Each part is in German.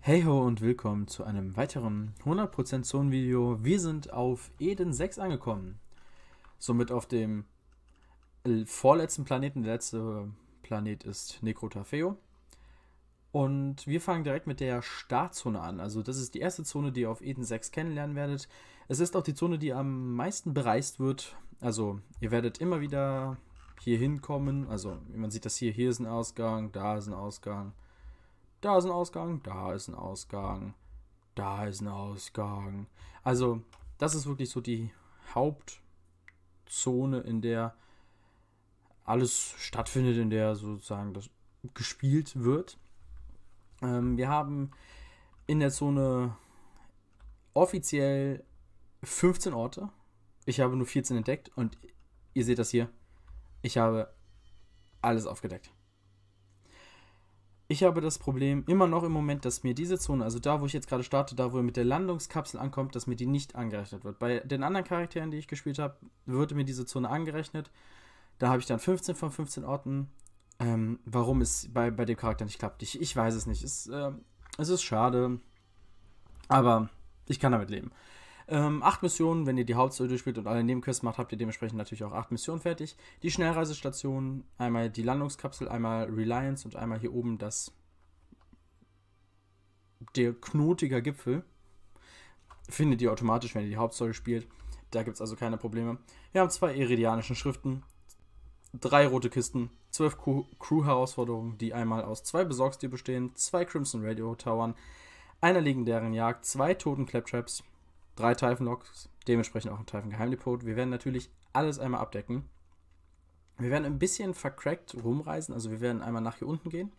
Hey ho und willkommen zu einem weiteren 100% Zonenvideo. Wir sind auf Eden 6 angekommen. Somit auf dem vorletzten Planeten. Der letzte Planet ist Necrotafeo. Und wir fangen direkt mit der Startzone an. Also das ist die erste Zone, die ihr auf Eden 6 kennenlernen werdet. Es ist auch die Zone, die am meisten bereist wird. Also ihr werdet immer wieder hier hinkommen. Also man sieht das hier ist ein Ausgang, da ist ein Ausgang. Da ist ein Ausgang, da ist ein Ausgang, da ist ein Ausgang. Also, das ist wirklich so die Hauptzone, in der alles stattfindet, in der sozusagen das gespielt wird. Wir haben in der Zone offiziell 15 Orte. Ich habe nur 14 entdeckt und ihr seht das hier. Ich habe alles aufgedeckt. Ich habe das Problem immer noch im Moment, dass mir diese Zone, also da, wo ich jetzt gerade starte, da, wo er mit der Landungskapsel ankommt, dass mir die nicht angerechnet wird. Bei den anderen Charakteren, die ich gespielt habe, würde mir diese Zone angerechnet. Da habe ich dann 15 von 15 Orten. Warum es bei dem Charakter nicht klappt, ich weiß es nicht. Es ist schade, aber ich kann damit leben. 8 Missionen, wenn ihr die Hauptstory durchspielt und alle Nebenquests macht, habt ihr dementsprechend natürlich auch 8 Missionen fertig. Die Schnellreisestation, einmal die Landungskapsel, einmal Reliance und einmal hier oben der knotiger Gipfel. Findet ihr automatisch, wenn ihr die Hauptstory spielt. Da gibt es also keine Probleme. Wir haben 2 iridianischen Schriften, 3 rote Kisten, 12 Crew-Herausforderungen, die einmal aus 2 Besorgstier bestehen, 2 Crimson Radio Towern, einer legendären Jagd, 2 toten Claptraps, 3 Typhon-Loks, dementsprechend auch ein Typhon-Geheimdepot. Wir werden natürlich alles einmal abdecken. Wir werden ein bisschen vercrackt rumreisen, also wir werden einmal nach hier unten gehen,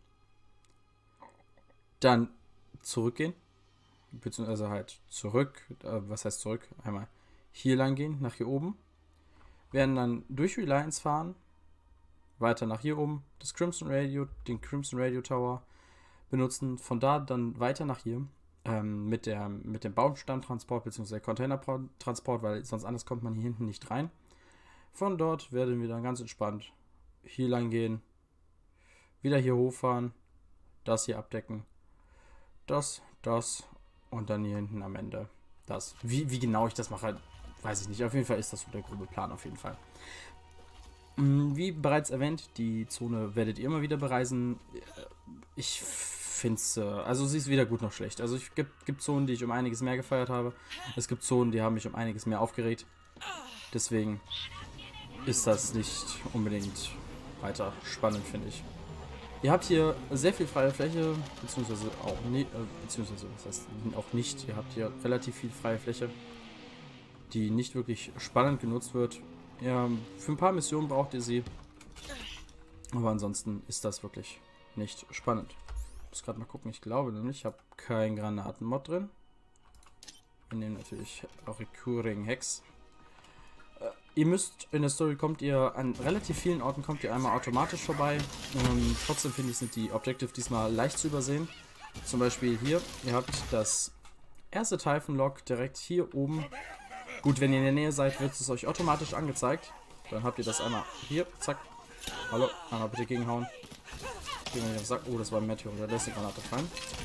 dann zurückgehen, beziehungsweise halt zurück, was heißt zurück? Einmal hier lang gehen, nach hier oben, werden dann durch Reliance fahren, weiter nach hier oben, den Crimson Radio Tower benutzen, von da dann weiter nach hier, mit dem Baumstammtransport bzw. Containertransport, weil sonst anders kommt man hier hinten nicht rein. Von dort werden wir dann ganz entspannt hier lang gehen, wieder hier hochfahren, das hier abdecken, das und dann hier hinten am Ende das. Wie genau ich das mache, weiß ich nicht. Auf jeden Fall ist das so der grobe Plan auf jeden Fall. Wie bereits erwähnt, die Zone werdet ihr immer wieder bereisen. Ich finde es, also sie ist weder gut noch schlecht. Also es gibt Zonen, die ich um einiges mehr gefeiert habe. Es gibt Zonen, die haben mich um einiges mehr aufgeregt. Deswegen ist das nicht unbedingt weiter spannend, finde ich. Ihr habt hier sehr viel freie Fläche, beziehungsweise auch nicht, was heißt auch nicht. Ihr habt hier relativ viel freie Fläche, die nicht wirklich spannend genutzt wird. Ja, für ein paar Missionen braucht ihr sie, aber ansonsten ist das wirklich nicht spannend. Ich muss gerade mal gucken, ich glaube nämlich, ich habe keinen Granatenmod drin. Wir nehmen natürlich auch Recurring Hex. Ihr müsst, in der Story kommt ihr an relativ vielen Orten kommt ihr einmal automatisch vorbei. Trotzdem finde ich, sind die Objective diesmal leicht zu übersehen. Zum Beispiel hier, ihr habt das erste Typhon-Log direkt hier oben. Gut, wenn ihr in der Nähe seid, wird es euch automatisch angezeigt. Dann habt ihr das einmal hier, zack. Hallo, einmal bitte gegenhauen. Oh, das war ein Meteor, da lässt die Granate fallen.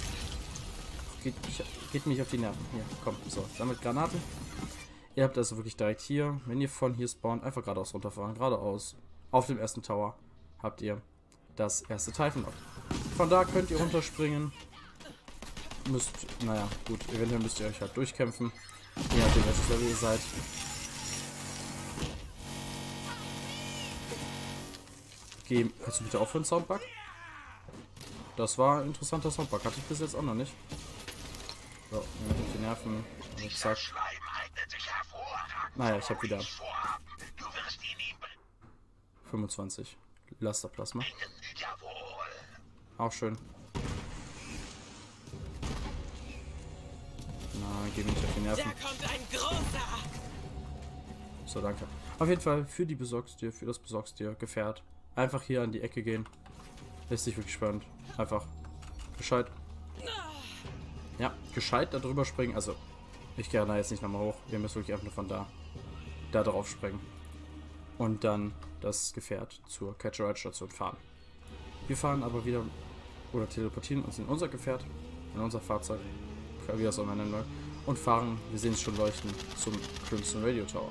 Geht mich auf die Nerven. Hier, komm, so, sammelt Granaten. Ihr habt also wirklich direkt hier, wenn ihr von hier spawnt, einfach geradeaus runterfahren, geradeaus. Auf dem ersten Tower habt ihr das erste Typhon-Log. Von da könnt ihr runterspringen. Naja, gut, eventuell müsst ihr euch halt durchkämpfen. Je nachdem, welches Level ihr seid. Kannst du bitte aufhören, Soundbug? Das war ein interessanter Soundbug. Hatte ich bis jetzt auch noch nicht. So, nehme ich die Nerven. Und zack. Naja, ich habe wieder 25 Lasterplasma. Auch schön. Na, geh mir nicht auf die Nerven. So, danke. Auf jeden Fall für das Besorgstier-Gefährt. Einfach hier an die Ecke gehen. Ist nicht wirklich spannend. Einfach gescheit. Ja, gescheit da drüber springen. Also, ich gehe da jetzt nicht nochmal hoch. Wir müssen wirklich einfach nur von da drauf springen. Und dann das Gefährt zur Catch-a-Ride-Station fahren. Wir fahren aber wieder oder teleportieren uns in unser Gefährt in unser Fahrzeug, wie das auch immer nennen will, und fahren, wir sehen es schon leuchten, zum Crimson Radio Tower.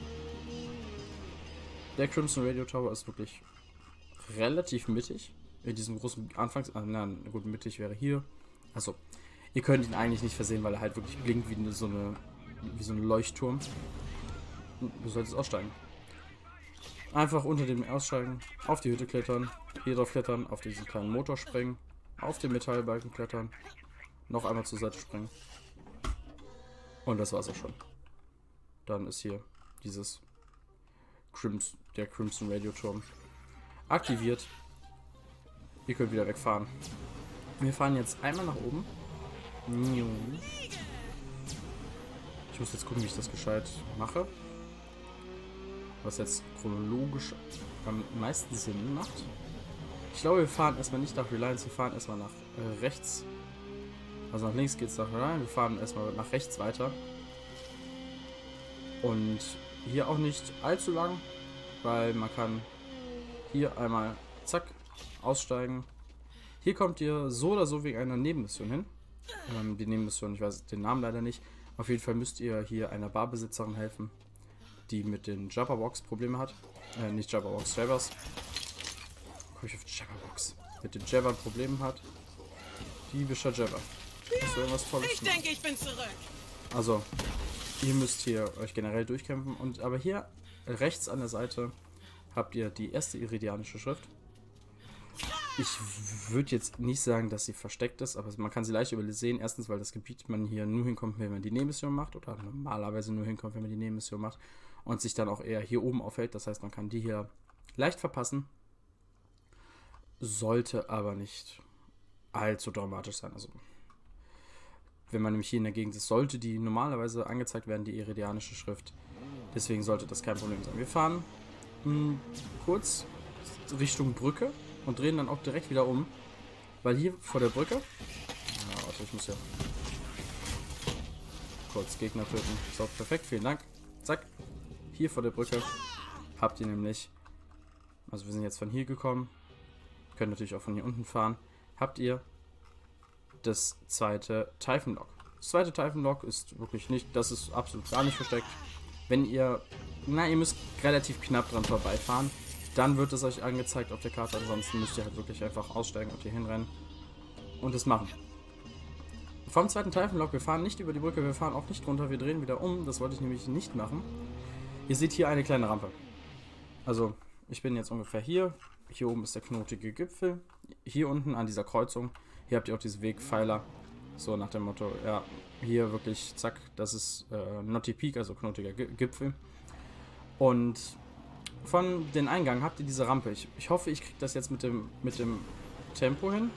Der Crimson Radio Tower ist wirklich relativ mittig, in diesem großen na gut, mittig wäre hier, also, ihr könnt ihn eigentlich nicht versehen, weil er halt wirklich blinkt wie so ein Leuchtturm. Du solltest aussteigen. Einfach unter dem aussteigen, auf die Hütte klettern, hier drauf klettern, auf diesen kleinen Motor springen, auf den Metallbalken klettern, noch einmal zur Seite springen. Und das war's auch schon. Dann ist hier der Crimson Radio Turm aktiviert. Ihr könnt wieder wegfahren. Wir fahren jetzt einmal nach oben. Ich muss jetzt gucken, wie ich das gescheit mache. Was jetzt chronologisch am meisten Sinn macht. Ich glaube, wir fahren erstmal nicht nach Reliance, wir fahren erstmal nach rechts. Also nach links geht es nach Reliance, wir fahren erstmal nach rechts weiter. Und hier auch nicht allzu lang, weil man kann hier einmal, zack, aussteigen. Hier kommt ihr so oder so wegen einer Nebenmission hin. Die Nebenmission, ich weiß den Namen leider nicht. Auf jeden Fall müsst ihr hier einer Barbesitzerin helfen, die mit den Jabberwox Probleme hat. Nicht Jabberwox, Jabbers. Komme ich auf Jabberwox. Mit den Jabber Problemen hat. Diebischer Jabber. Hast du irgendwas Tolles? Ich denke, ich bin zurück. Also, ihr müsst hier euch generell durchkämpfen. Aber hier rechts an der Seite habt ihr die erste iridianische Schrift. Ich würde jetzt nicht sagen, dass sie versteckt ist, aber man kann sie leicht übersehen. Erstens, weil das Gebiet man hier nur hinkommt, wenn man die Nebenmission macht, oder normalerweise nur hinkommt, wenn man die Nebenmission macht, und sich dann auch eher hier oben aufhält. Das heißt, man kann die hier leicht verpassen. Sollte aber nicht allzu dramatisch sein. Also, wenn man nämlich hier in der Gegend ist, sollte die normalerweise angezeigt werden, die iridianische Schrift. Deswegen sollte das kein Problem sein. Wir fahren kurz Richtung Brücke und drehen dann auch direkt wieder um. Weil hier vor der Brücke... Ja, warte, ich muss ja kurz Gegner töten. So, perfekt, vielen Dank. Zack. Hier vor der Brücke habt ihr nämlich... Also wir sind jetzt von hier gekommen. Können natürlich auch von hier unten fahren. Habt ihr das zweite Typhon Lock. Das zweite Typhon Lock ist wirklich nicht... Das ist absolut gar nicht versteckt. Wenn ihr... ihr müsst relativ knapp dran vorbeifahren. Dann wird es euch angezeigt auf der Karte, ansonsten müsst ihr halt wirklich einfach aussteigen und hier hinrennen und es machen. Vom zweiten Typhon Lock, wir fahren nicht über die Brücke, wir fahren auch nicht runter, wir drehen wieder um, das wollte ich nämlich nicht machen. Ihr seht hier eine kleine Rampe. Also, ich bin jetzt ungefähr hier oben ist der knotige Gipfel, hier unten an dieser Kreuzung, hier habt ihr auch diese Wegpfeiler, so nach dem Motto, ja, hier wirklich, zack, das ist Knotty Peak, also knotiger Gipfel. Und von den Eingang habt ihr diese Rampe. Ich hoffe, ich kriege das jetzt mit dem Tempo hin.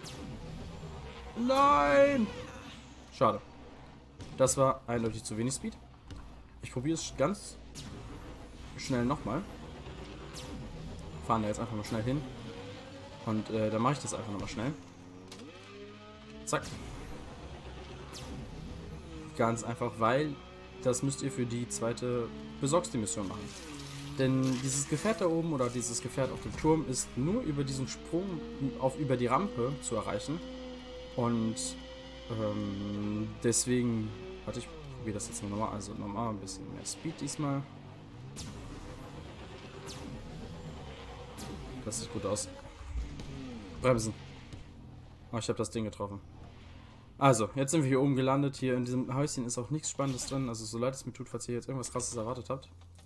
Nein! Schade. Das war eindeutig zu wenig Speed. Ich probiere es ganz schnell nochmal. Fahren da jetzt einfach mal schnell hin. Und dann mache ich das einfach nochmal schnell. Zack. Ganz einfach, weil das müsst ihr für die zweite Besorgst-Mission machen. Denn dieses Gefährt da oben oder dieses Gefährt auf dem Turm ist nur über diesen Sprung über die Rampe zu erreichen. Und deswegen, warte, ich probiere das jetzt nochmal. Also nochmal ein bisschen mehr Speed diesmal. Das sieht gut aus. Bremsen. Oh, ich habe das Ding getroffen. Also, jetzt sind wir hier oben gelandet. Hier in diesem Häuschen ist auch nichts Spannendes drin. Also so leid es mir tut, falls ihr jetzt irgendwas Krasses erwartet habt.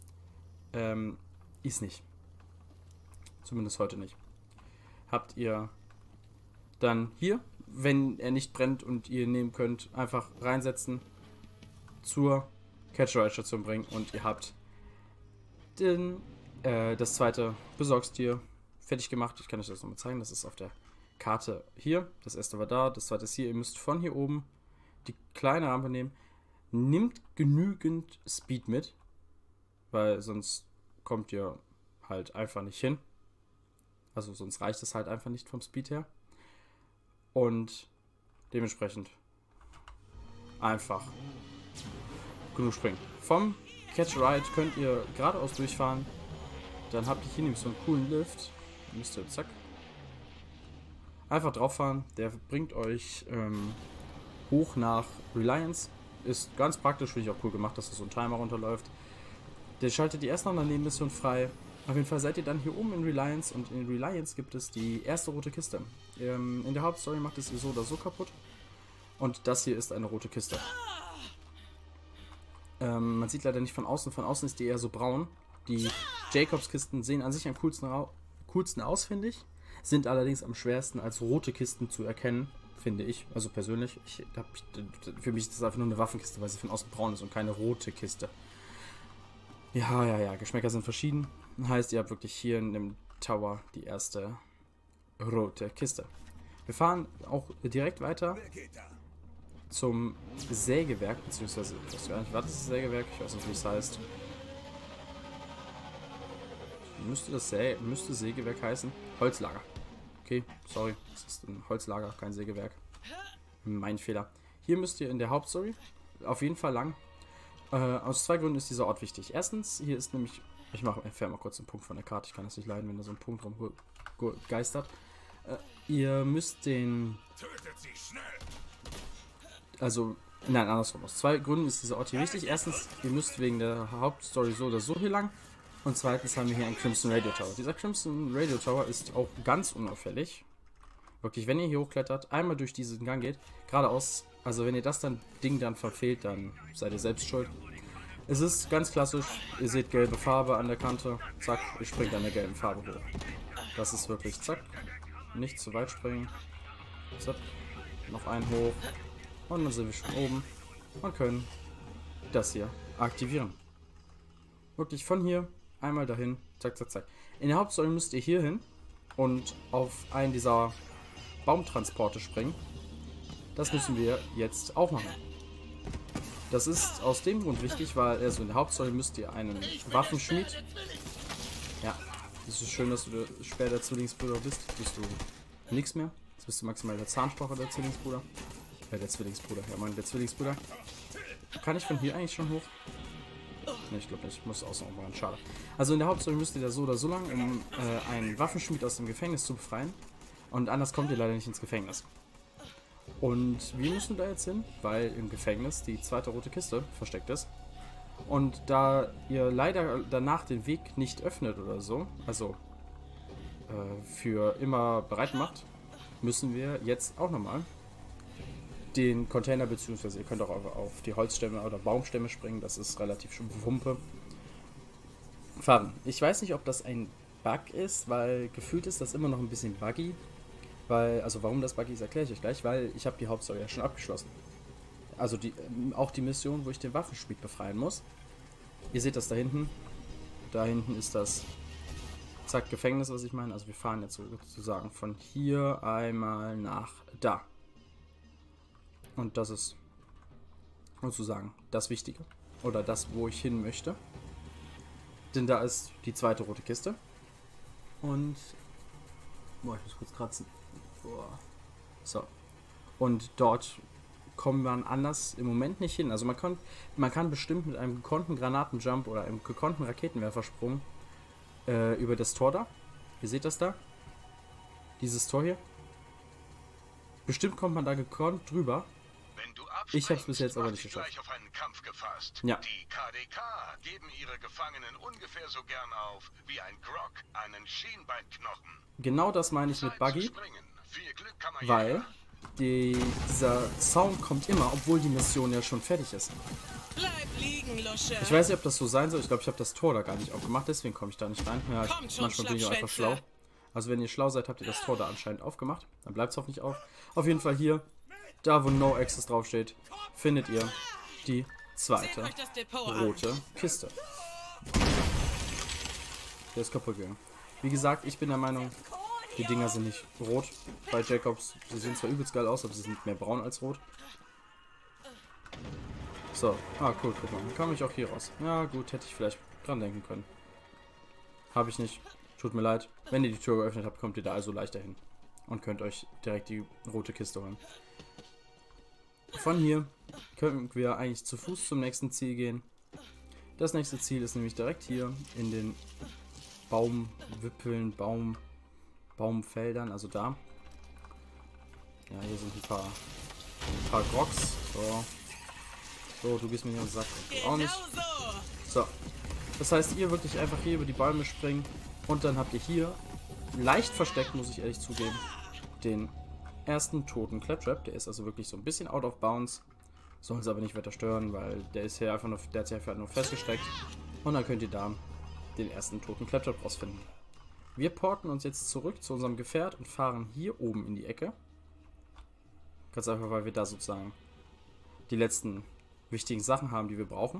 Ist nicht. Zumindest heute nicht. Habt ihr dann hier, wenn er nicht brennt und ihr nehmen könnt, einfach reinsetzen, zur Catch-Ride-Station bringen und ihr habt das zweite Besorgstier fertig gemacht. Ich kann euch das nochmal zeigen. Das ist auf der Karte hier. Das erste war da, das zweite ist hier. Ihr müsst von hier oben die kleine Rampe nehmen. Nimmt genügend Speed mit, weil sonst kommt ihr halt einfach nicht hin. Also sonst reicht es halt einfach nicht vom Speed her. Und dementsprechend einfach genug springen. Vom Catch Ride könnt ihr geradeaus durchfahren. Dann habt ihr hier nämlich so einen coolen Lift. Müsst ihr zack einfach drauf fahren. Der bringt euch hoch nach Reliance. Ist ganz praktisch, finde ich auch cool gemacht, dass so ein Timer runterläuft. Der schaltet die erste noch Nebenmission frei. Auf jeden Fall seid ihr dann hier oben in Reliance und in Reliance gibt es die erste rote Kiste. In der Hauptstory macht es ihr so oder so kaputt. Und das hier ist eine rote Kiste. Man sieht leider nicht von außen. Von außen ist die eher so braun. Die Jacobs-Kisten sehen an sich am coolsten aus, finde ich. Sind allerdings am schwersten als rote Kisten zu erkennen, finde ich. Also persönlich. Für mich ist das einfach nur eine Waffenkiste, weil sie von außen braun ist und keine rote Kiste. Ja. Geschmäcker sind verschieden. Heißt, ihr habt wirklich hier in dem Tower die erste rote Kiste. Wir fahren auch direkt weiter zum Sägewerk, beziehungsweise, ich weiß gar nicht, was das Sägewerk? Ich weiß nicht, wie es heißt. Müsste Sägewerk heißen? Holzlager. Okay, sorry, es ist ein Holzlager, kein Sägewerk. Mein Fehler. Hier müsst ihr in der Hauptstory auf jeden Fall lang. Aus zwei Gründen ist dieser Ort wichtig. Erstens, hier ist nämlich, ich entferne mal kurz den Punkt von der Karte, ich kann das nicht leiden, wenn da so ein Punkt rumgeistert. Ihr müsst den... Also, nein, andersrum. Aus zwei Gründen ist dieser Ort hier wichtig. Erstens, ihr müsst wegen der Hauptstory so oder so hier lang. Und zweitens haben wir hier einen Crimson Radio Tower. Dieser Crimson Radio Tower ist auch ganz unauffällig. Wirklich, wenn ihr hier hochklettert, einmal durch diesen Gang geht, geradeaus, also wenn ihr das Ding dann verfehlt, dann seid ihr selbst schuld. Es ist ganz klassisch, ihr seht gelbe Farbe an der Kante, zack, ihr springt an der gelben Farbe hoch. Das ist wirklich zack, nicht zu weit springen, zack, noch einen hoch und dann sind wir schon oben und können das hier aktivieren. Wirklich von hier einmal dahin, zack, zack, zack. In der Hauptstory müsst ihr hier hin und auf einen dieser Baumtransporte springen. Das müssen wir jetzt auch machen. Das ist aus dem Grund wichtig, weil also in der Hauptstory müsst ihr einen Waffenschmied. Ja, es ist schön, dass du später der Zwillingsbruder bist. Bist du nichts mehr. Jetzt bist du maximal der Zahnstocher der Zwillingsbruder. Der Zwillingsbruder. Ja, Mann, der Zwillingsbruder. Kann ich von hier eigentlich schon hoch? Ne, ich glaube nicht. Ich muss außen auch machen. Schade. Also in der Hauptstory müsst ihr da so oder so lang, um einen Waffenschmied aus dem Gefängnis zu befreien. Und anders kommt ihr leider nicht ins Gefängnis. Und wir müssen da jetzt hin, weil im Gefängnis die zweite rote Kiste versteckt ist. Und da ihr leider danach den Weg nicht öffnet oder so, also für immer bereit macht, müssen wir jetzt auch nochmal den Container, beziehungsweise ihr könnt auch auf die Holzstämme oder Baumstämme springen, das ist relativ Wumpe, fahren. Ich weiß nicht, ob das ein Bug ist, weil gefühlt ist das immer noch ein bisschen buggy. Weil, also warum das buggy ist, erkläre ich euch gleich, weil ich habe die Hauptstory ja schon abgeschlossen. Also auch die Mission, wo ich den Waffenschmied befreien muss. Ihr seht das da hinten. Da hinten ist das zack Gefängnis, was ich meine. Also wir fahren jetzt sozusagen von hier einmal nach da. Und das ist sozusagen das Wichtige. Oder das, wo ich hin möchte. Denn da ist die zweite rote Kiste. Und... Boah, ich muss kurz kratzen. Boah. So. Und dort kommt man anders im Moment nicht hin. Also man kann bestimmt mit einem gekonnten Granatenjump oder einem gekonnten Raketenwerfersprung über das Tor da. Ihr seht das da? Dieses Tor hier. Bestimmt kommt man da gekonnt drüber. Ich habe es bis jetzt aber nicht geschafft. Auf einen Kampf gefasst. Ja. Die KDK geben ihre Gefangenen ungefähr so gern auf wie ein Grog einen Schienbeinknochen. Genau das meine ich mit Buggy, Viel Glück, Kammerjäger. weil dieser Sound kommt immer, obwohl die Mission ja schon fertig ist. Bleib liegen, Lusche. Ich weiß nicht, ob das so sein soll. Ich glaube, ich habe das Tor da gar nicht aufgemacht, deswegen komme ich da nicht rein. Ja, manchmal bin ich auch einfach schlau. Also wenn ihr schlau seid, habt ihr das Tor da anscheinend aufgemacht. Dann bleibt es hoffentlich auf. Auf jeden Fall hier, da wo No Access draufsteht, findet ihr die zweite rote Kiste. Der ist kaputt gegangen. Wie gesagt, ich bin der Meinung, die Dinger sind nicht rot bei Jacobs. Sie sehen zwar übelst geil aus, aber sie sind mehr braun als rot. So, cool, guck mal. Dann kam ich auch hier raus. Ja gut, hätte ich vielleicht dran denken können. Habe ich nicht. Tut mir leid. Wenn ihr die Tür geöffnet habt, kommt ihr da also leichter hin. Und könnt euch direkt die rote Kiste holen. Von hier können wir eigentlich zu Fuß zum nächsten Ziel gehen. Das nächste Ziel ist nämlich direkt hier in den Baumwipfeln, Baumfeldern, also da. Ja, hier sind ein paar Ein paar Grogs. So, du gehst mir in den Sack. Du auch nicht. So. Das heißt, ihr wirklich einfach hier über die Bäume springen. Und dann habt ihr hier, leicht versteckt, muss ich ehrlich zugeben, den ersten toten Claptrap. Der ist also wirklich so ein bisschen out of bounds. Soll uns aber nicht weiter stören, weil der ist hier einfach nur, der hat sich einfach nur festgesteckt. Und dann könnt ihr da den ersten toten Claptrap rausfinden. Wir porten uns jetzt zurück zu unserem Gefährt und fahren hier oben in die Ecke. Ganz einfach, weil wir da sozusagen die letzten wichtigen Sachen haben, die wir brauchen.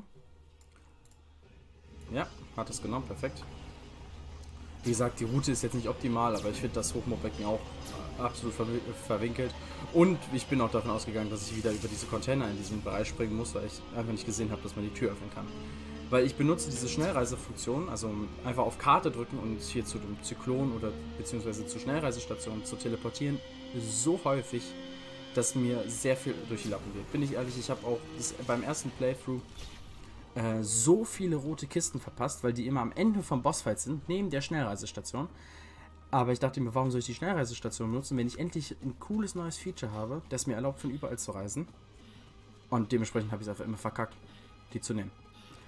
Ja, hat es genommen, perfekt. Wie gesagt, die Route ist jetzt nicht optimal, aber ich finde das Hochmoorbecken auch absolut verwinkelt. Und ich bin auch davon ausgegangen, dass ich wieder über diese Container in diesem Bereich springen muss, weil ich einfach nicht gesehen habe, dass man die Tür öffnen kann. Weil ich benutze diese Schnellreisefunktion, also einfach auf Karte drücken und hier zu dem Zyklon oder beziehungsweise zur Schnellreisestation zu teleportieren, so häufig, dass mir sehr viel durch die Lappen geht. Bin ich ehrlich, ich habe auch beim ersten Playthrough so viele rote Kisten verpasst, weil die immer am Ende vom Bossfight sind, neben der Schnellreisestation. Aber ich dachte mir, warum soll ich die Schnellreisestation nutzen, wenn ich endlich ein cooles neues Feature habe, das mir erlaubt, von überall zu reisen. Und dementsprechend habe ich es einfach immer verkackt, die zu nehmen.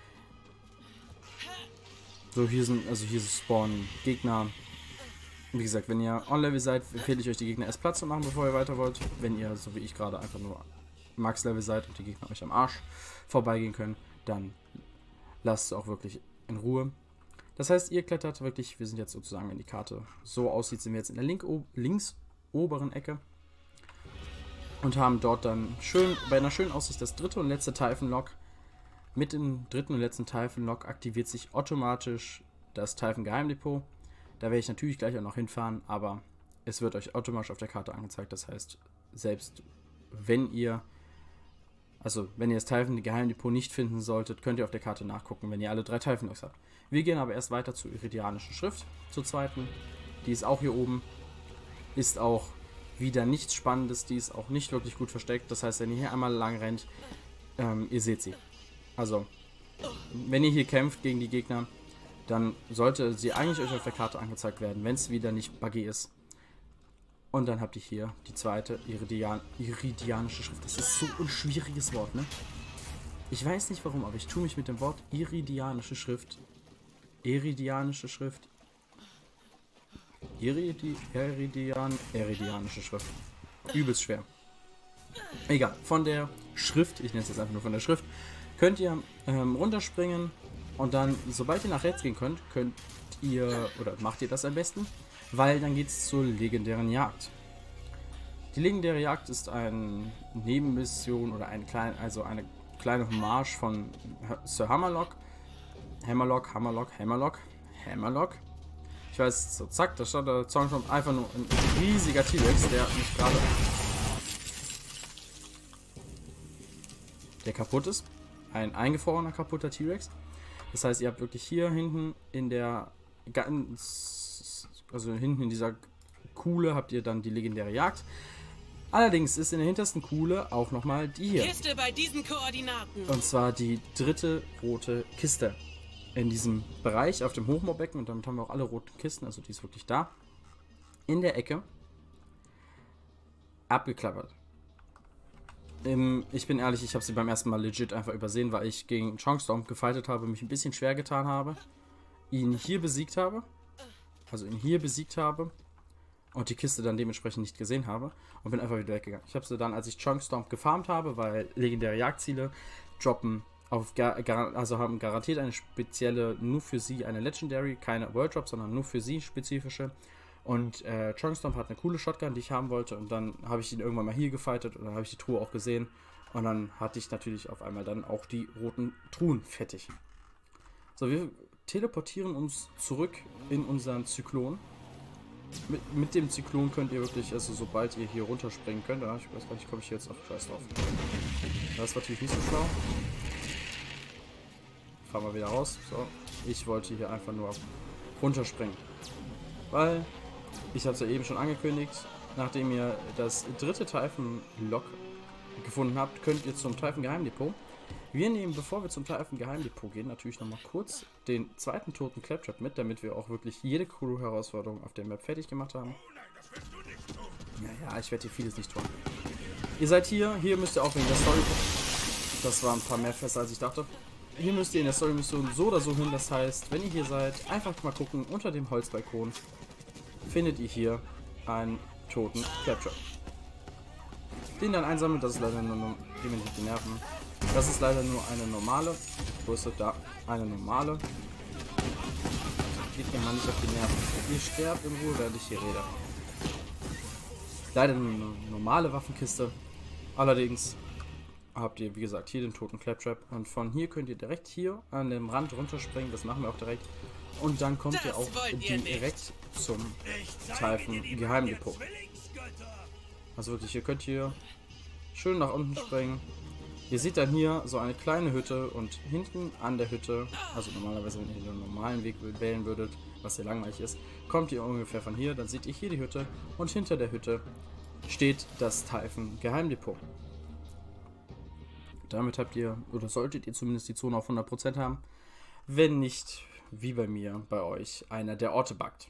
So, hier spawnen Gegner. Wie gesagt, wenn ihr On-Level seid, empfehle ich euch, die Gegner erst Platz zu machen, bevor ihr weiter wollt. Wenn ihr, so wie ich gerade, einfach nur Max-Level seid und die Gegner euch am Arsch vorbeigehen können, dann lasst es auch wirklich in Ruhe. Das heißt, ihr klettert wirklich, wir sind jetzt sozusagen, wenn die Karte so aussieht, sind wir jetzt in der links oberen Ecke und haben dort dann bei einer schönen Aussicht das dritte und letzte Typhon-Lock. Mit dem dritten und letzten Typhon-Lock aktiviert sich automatisch das Typhon-Geheimdepot. Da werde ich natürlich gleich auch noch hinfahren, aber es wird euch automatisch auf der Karte angezeigt. Das heißt, selbst wenn ihr das Typhon-Geheimdepot nicht finden solltet, könnt ihr auf der Karte nachgucken, wenn ihr alle 3 Typhon-Locks habt. Wir gehen aber erst weiter zur Iridianischen Schrift, zur zweiten. Die ist auch hier oben. Ist auch wieder nichts Spannendes, die ist auch nicht wirklich gut versteckt. Das heißt, wenn ihr hier einmal lang rennt, ihr seht sie. Also, wenn ihr hier kämpft gegen die Gegner, dann sollte sie eigentlich euch auf der Karte angezeigt werden, wenn es wieder nicht buggy ist. Und dann habt ihr hier die zweite Iridianische Schrift. Das ist so ein schwieriges Wort, ne? Ich weiß nicht warum, aber ich tue mich mit dem Wort Iridianische Schrift. Iridianische Schrift. Iridianische Schrift. Übelst schwer. Egal, von der Schrift, ich nenne es jetzt einfach nur von der Schrift, könnt ihr runterspringen und dann, sobald ihr nach rechts gehen könnt, macht ihr das am besten, weil dann geht es zur legendären Jagd. Die legendäre Jagd ist eine Nebenmission oder eine kleine Hommage von Sir Hammerlock. Hammerlock. Ich weiß, so zack, da stand der Song schon einfach nur ein riesiger T-Rex, der kaputt ist. Ein eingefrorener, kaputter T-Rex. Das heißt, ihr habt wirklich hier hinten in dieser Kuhle habt ihr dann die legendäre Jagd. Allerdings ist in der hintersten Kuhle auch nochmal die hier. Kiste bei diesen Koordinaten. Und zwar die dritte rote Kiste in diesem Bereich auf dem Hochmoorbecken. Und damit haben wir auch alle roten Kisten, also die ist wirklich da. In der Ecke. Abgeklappert. Ich bin ehrlich, ich habe sie beim ersten Mal legit einfach übersehen, weil ich gegen Chongstorm gefightet habe, mich ein bisschen schwer getan habe. Ihn hier besiegt habe. Und die Kiste dann dementsprechend nicht gesehen habe. Und bin einfach wieder weggegangen. Ich habe sie dann, als ich Chongstorm gefarmt habe, weil legendäre Jagdziele droppen haben garantiert eine spezielle, nur für sie eine Legendary, keine World Drop, sondern nur für sie spezifische. Und Chongstorm hat eine coole Shotgun, die ich haben wollte. Und dann habe ich ihn irgendwann mal hier gefightet und dann habe ich die Truhe auch gesehen. Und dann hatte ich natürlich auf einmal dann auch die roten Truhen fertig. So, wir teleportieren uns zurück in unseren Zyklon. Mit dem Zyklon könnt ihr wirklich, also sobald ihr hier runterspringen könnt, ich weiß gar nicht, komme ich jetzt auf Scheiß drauf. Das war natürlich nicht so schlau. Fahren wir wieder raus. So, ich wollte hier einfach nur runterspringen. Weil, ich habe es ja eben schon angekündigt, nachdem ihr das dritte Typhon-Lock gefunden habt, könnt ihr zum Typhon-Geheimdepot. Wir nehmen, bevor wir zum Typhon-Geheimdepot gehen, natürlich nochmal kurz den zweiten toten Claptrap mit, damit wir auch wirklich jede Crew-Herausforderung auf der Map fertig gemacht haben. Ja, ich werde hier vieles nicht tun. Ihr seid hier müsst ihr auch wegen der Story. Das waren ein paar mehr Fässer als ich dachte. Hier müsst ihr in der Story-Mission so oder so hin. Das heißt, wenn ihr hier seid, einfach mal gucken, unter dem Holzbalkon findet ihr hier einen toten Claptrap. Den dann einsammeln, das ist leider nur die Nerven. Das ist leider nur eine normale. Wo ist das da? Eine normale. Geht ihr mal nicht auf die Nerven. Ihr sterbt in Ruhe, während ich hier rede. Leider nur eine normale Waffenkiste. Allerdings habt ihr, wie gesagt, hier den toten Claptrap. Und von hier könnt ihr direkt hier an dem Rand runterspringen. Das machen wir auch direkt. Und dann kommt ihr auch direkt zum Typhon Geheimdepot. Also wirklich, ihr könnt hier schön nach unten springen. Ihr seht dann hier so eine kleine Hütte und hinten an der Hütte, also normalerweise wenn ihr den normalen Weg wählen würdet, was hier langweilig ist, kommt ihr ungefähr von hier, dann seht ihr hier die Hütte und hinter der Hütte steht das Typhon Geheimdepot. Damit habt ihr, oder solltet ihr zumindest die Zone auf 100% haben, wenn nicht, wie bei mir, bei euch, einer der Orte buggt.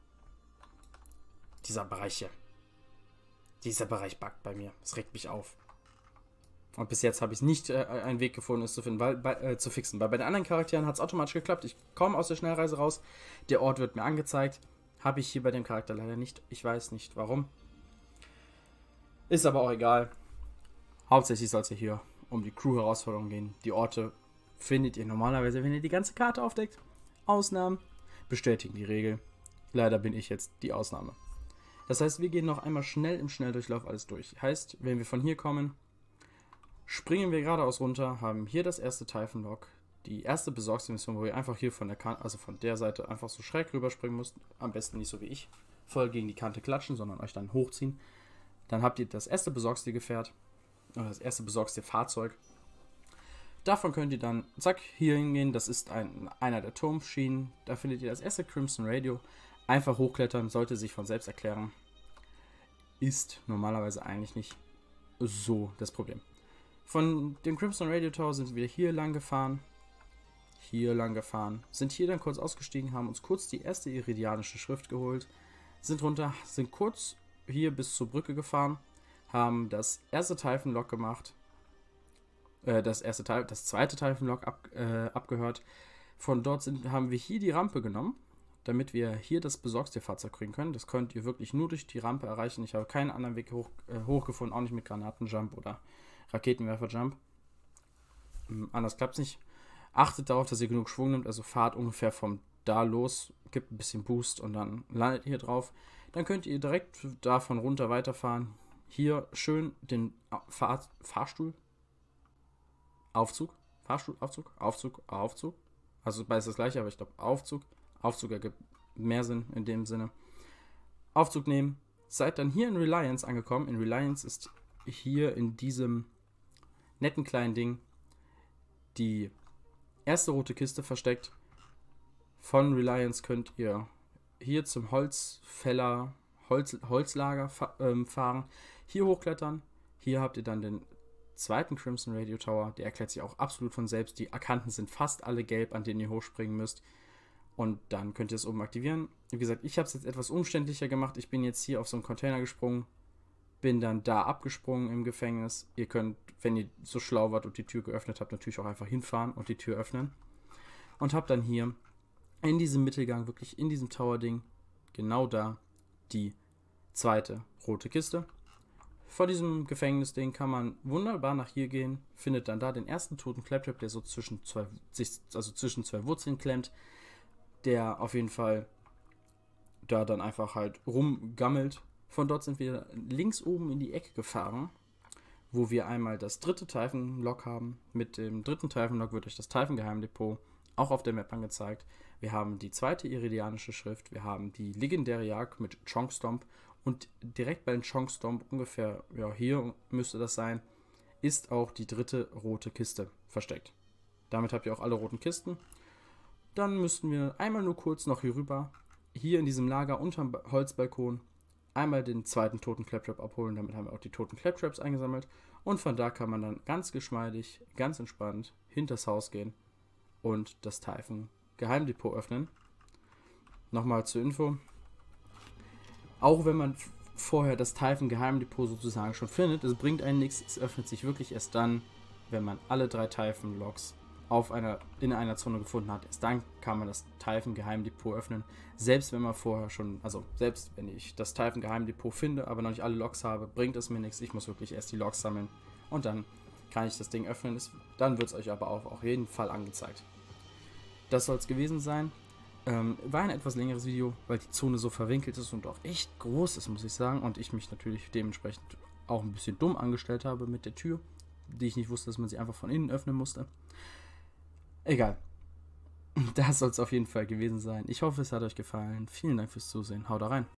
Dieser Bereich hier. Dieser Bereich buggt bei mir. Das regt mich auf. Und bis jetzt habe ich nicht einen Weg gefunden, es zu finden, zu fixen. Weil bei den anderen Charakteren hat es automatisch geklappt. Ich komme aus der Schnellreise raus. Der Ort wird mir angezeigt. Habe ich hier bei dem Charakter leider nicht. Ich weiß nicht warum. Ist aber auch egal. Hauptsächlich soll es ja hier um die Crew-Herausforderung gehen. Die Orte findet ihr normalerweise, wenn ihr die ganze Karte aufdeckt. Ausnahmen bestätigen die Regel. Leider bin ich jetzt die Ausnahme. Das heißt, wir gehen noch einmal schnell im Schnelldurchlauf alles durch. Heißt, wenn wir von hier kommen, springen wir geradeaus runter, haben hier das erste Typhon-Log, die erste Besorgungsmission, wo ihr einfach hier von der Kante, also von der Seite einfach so schräg rüberspringen müsst. Am besten nicht so wie ich, voll gegen die Kante klatschen, sondern euch dann hochziehen. Dann habt ihr das erste Besorgstier-Gefährt, oder das erste Besorgstier-Fahrzeug. Davon könnt ihr dann, zack, hier hingehen. Das ist einer der Turmschienen. Da findet ihr das erste Crimson Radio. Einfach hochklettern, sollte sich von selbst erklären. Ist normalerweise eigentlich nicht so das Problem. Von dem Crimson Radio Tower sind wir hier lang gefahren. Sind hier dann kurz ausgestiegen, haben uns kurz die erste iridianische Schrift geholt. Sind runter, sind kurz hier bis zur Brücke gefahren. Haben das erste Typhon-Log gemacht. Das zweite Typhon-Log abgehört. Von dort haben wir hier die Rampe genommen, damit wir hier das Besorgstierfahrzeug kriegen können. Das könnt ihr wirklich nur durch die Rampe erreichen. Ich habe keinen anderen Weg hochgefunden, auch nicht mit Granatenjump oder Raketenwerferjump. Anders klappt es nicht. Achtet darauf, dass ihr genug Schwung nimmt, also fahrt ungefähr von da los, gibt ein bisschen Boost und dann landet ihr hier drauf. Dann könnt ihr direkt davon runter weiterfahren. Hier schön den Aufzug. Also beides das gleiche, aber ich glaube Aufzug. Aufzug ergibt mehr Sinn in dem Sinne. Aufzug nehmen. Seid dann hier in Reliance angekommen. In Reliance ist hier in diesem netten kleinen Ding die erste rote Kiste versteckt. Von Reliance könnt ihr hier zum Holzlager fahren. Hier hochklettern. Hier habt ihr dann den zweiten Crimson Radio Tower. Der erklärt sich auch absolut von selbst. Die Kanten sind fast alle gelb, an denen ihr hochspringen müsst. Und dann könnt ihr es oben aktivieren. Wie gesagt, ich habe es jetzt etwas umständlicher gemacht. Ich bin jetzt hier auf so einen Container gesprungen. Bin dann da abgesprungen im Gefängnis. Ihr könnt, wenn ihr so schlau wart und die Tür geöffnet habt, natürlich auch einfach hinfahren und die Tür öffnen. Und habt dann hier in diesem Mittelgang, wirklich in diesem Tower-Ding, genau da die zweite rote Kiste. Vor diesem Gefängnisding kann man wunderbar nach hier gehen, findet dann da den ersten toten Claptrap, der so zwischen zwei Wurzeln klemmt, der auf jeden Fall da dann einfach halt rumgammelt. Von dort sind wir links oben in die Ecke gefahren, wo wir einmal das dritte Typhon-Log haben. Mit dem dritten Typhon-Log wird euch das Typhon-Geheimdepot auch auf der Map angezeigt. Wir haben die zweite iridianische Schrift, wir haben die legendäre Jagd mit Chonk Stomp und direkt bei den Chonk Stomp, ungefähr ja, hier müsste das sein, ist auch die dritte rote Kiste versteckt. Damit habt ihr auch alle roten Kisten. Dann müssten wir einmal nur kurz noch hier rüber, hier in diesem Lager unterm Holzbalkon, einmal den zweiten toten Claptrap abholen. Damit haben wir auch die toten Claptraps eingesammelt. Und von da kann man dann ganz geschmeidig, ganz entspannt hinters Haus gehen und das Typhon Geheimdepot öffnen. Nochmal zur Info. Auch wenn man vorher das Typhon-Geheimdepot sozusagen schon findet. Es bringt einen nichts. Es öffnet sich wirklich erst dann, wenn man alle 3 Typhon-Logs in einer Zone gefunden hat. Erst dann kann man das Typhon-Geheimdepot öffnen. Selbst wenn man vorher schon, also selbst wenn ich das Typhon-Geheimdepot finde, aber noch nicht alle Logs habe, bringt es mir nichts. Ich muss wirklich erst die Logs sammeln und dann kann ich das Ding öffnen. Dann wird es euch aber auch auf jeden Fall angezeigt. Das soll es gewesen sein. War ein etwas längeres Video, weil die Zone so verwinkelt ist und auch echt groß ist, muss ich sagen. Und ich mich natürlich dementsprechend auch ein bisschen dumm angestellt habe mit der Tür, die ich nicht wusste, dass man sie einfach von innen öffnen musste. Egal. Das soll es auf jeden Fall gewesen sein. Ich hoffe, es hat euch gefallen. Vielen Dank fürs Zusehen. Haut da rein.